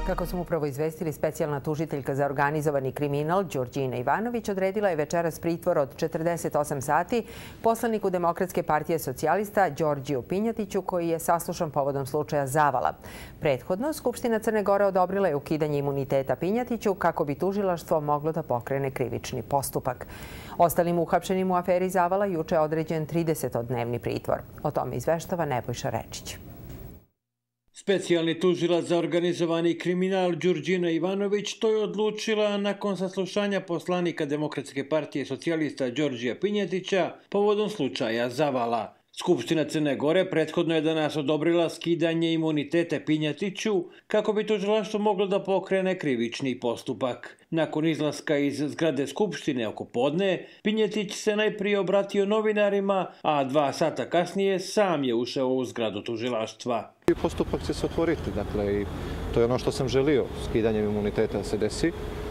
Kako smo upravo izvestili, specijalna tužiteljka za organizovani kriminal Đorđina Ivanović odredila je večeras pritvor od 48 sati poslaniku Demokratske partije socijalista Đorđiju Pinjatiću, koji je saslušan povodom slučaja Zavala. Prethodno, Skupština Crne Gore odobrila je ukidanje imuniteta Pinjatiću kako bi tužilaštvo moglo da pokrene krivični postupak. Ostalim uhapšenim u aferi Zavala juče je određen 30-dnevni pritvor. O tome izveštava Nebojša Rečić. Specijalni tužilac za organizovani kriminal Đorđina Ivanović to je odlučila nakon saslušanja poslanika Demokratske partije socijalista Đorđija Pinjatića povodom slučaja Zavala. Skupština Crne Gore prethodno je danas odobrila skidanje imuniteta Pinjatiću kako bi tužilaštvo moglo da pokrene krivični postupak. Nakon izlaska iz zgrade Skupštine oko podne, Pinjatić se najprije obratio novinarima, a 2 sata kasnije sam je ušao u zgradu tužilaštva. Postupak će se otvoriti, dakle, i to je ono što sam želio, skidanjem imuniteta se desi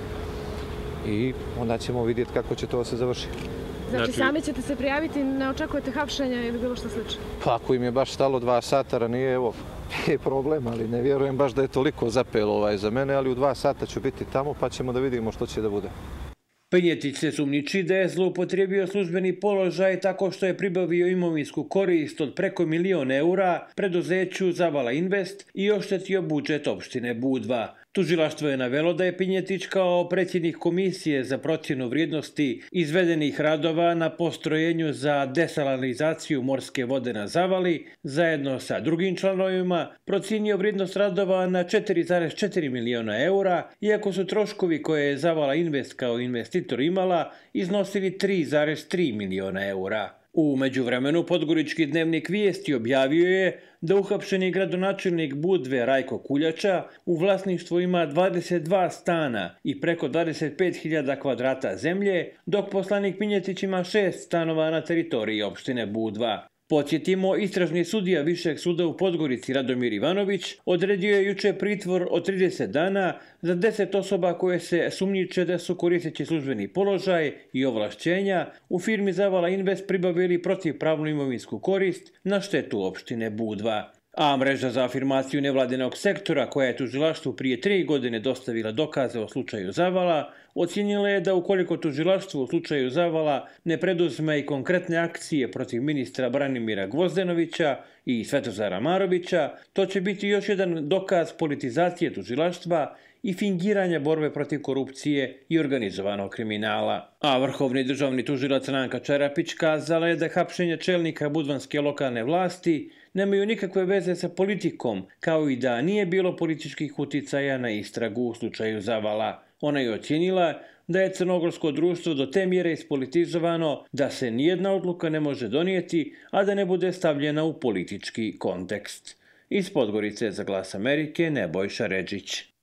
i onda ćemo vidjeti kako će to se završiti. Znači, sami ćete se prijaviti, ne očekujete hapšenja ili bilo što slično? Pa ako im je baš stalo 2 sata ranije, evo, je problem, ali ne vjerujem baš da je toliko zapelo za mene, ali u 2 sata ću biti tamo pa ćemo da vidimo što će da bude. Pinjatić se sumnjiči da je zloupotrijebio službeni položaj tako što je pribavio imovinsku korist od preko 1.000.000 eura preduzeću Zavala Invest i oštetio budžet opštine Budva. Tužilaštvo je navelo da je Pinjatić kao predsjednik komisije za procjenu vrijednosti izvedenih radova na postrojenju za desalinizaciju morske vode na Zavali, zajedno sa drugim članovima, procijenio vrijednost radova na 4,4 miliona eura, iako su troškovi koje je Zavala Invest kao investitor imala iznosili 3,3 miliona eura. U međuvremenu Podgorički dnevnik Vijesti objavio je da uhapšeni gradonačelnik Budve Rajko Kuljača u vlasništvu ima 22 stana i preko 25.000 kvadrata zemlje, dok poslanik Pinjatić ima 6 stanova na teritoriji opštine Budva. Podsjetimo, istražni sudija Višeg suda u Podgorici Radomir Ivanović odredio je juče pritvor od 30 dana za 10 osoba koje se sumnjiče da su koristeći službeni položaj i ovlašćenja u firmi Zavala Invest pribavili protivpravnu imovinsku korist na štetu opštine Budva. A mreža za afirmaciju nevladinog sektora, koja je tužilaštvu prije 3 godine dostavila dokaze o slučaju Zavala, ocijenila je da ukoliko tužilaštvo u slučaju Zavala ne preduzme i konkretne akcije protiv ministra Branimira Gvozdenovića i Svetozara Marovića, to će biti još jedan dokaz politizacije tužilaštva i fingiranja borbe protiv korupcije i organizovanog kriminala. A vrhovni državni tužilac Ranka Čarapić kazala je da hapšenje čelnika budvanske lokalne vlasti nemaju nikakve veze sa politikom, kao i da nije bilo političkih uticaja na istragu u slučaju Zavala. Ona je ocijenila da je crnogorsko društvo do te mjere ispolitizovano da se nijedna odluka ne može donijeti, a da ne bude stavljena u politički kontekst. Iz Podgorice za Glas Amerike, Nebojša Rečić.